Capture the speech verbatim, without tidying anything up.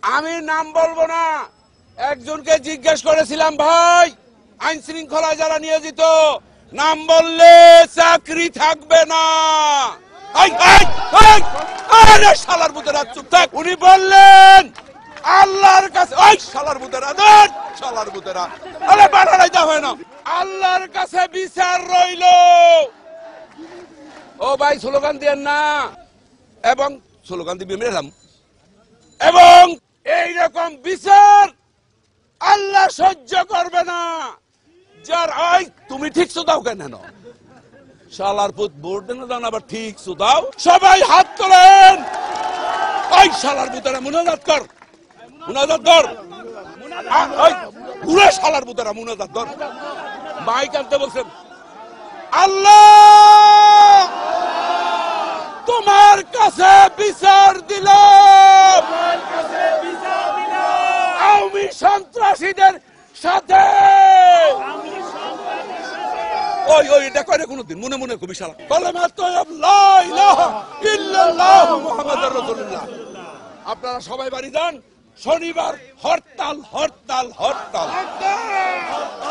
আমি নাম বলবো না, একজনকে জিজ্ঞেস করেছিলাম, ভাই আইন শৃঙ্খলায় যারা নিয়োজিত নাম বললে চাকরি থাকবে না। শালার বুতেরা চুপ থাক। উনি বললেন আল্লাহর কাছে, ওই শালার বুতেরা দেন, শালার বুতেরা আরে বানাই দেওয়া হয় না, আল্লাহর কাছে বিচার রইল। ও ভাই স্লোগান দিয়েন না, এবং স্লোগান দিয়ে মেরেলাম, এবং এইরকম বিচার আল্লাহ সহ্য করবে না। যার ওই তুমি ঠিক দাও কেন শালার পুত ভোট দেন দাও আবার ঠিক দাও। সবাই হাত তোলেন। ওই শালার পুতেরা মুনাজাত কর, মুনাজাত কর, ওই পুরো শালার পুতেরা মুনাজাত কর। মাইক আনতে বলছেন। আল্লাহ তোমার কাছে বিচার দিলাম, আওয়ামী সন্ত্রাসীদের সাথে। ওই ওই এটা করে কোনদিন মনে মনে খুবই শালা কালেমা তাইয়্যিব লা ইলাহা ইল্লাল্লাহু মুহাম্মাদুর রাসূলুল্লাহ। আপনারা সবাই বাড়ি যান। শনিবার হরতাল, হরতাল, হরতাল।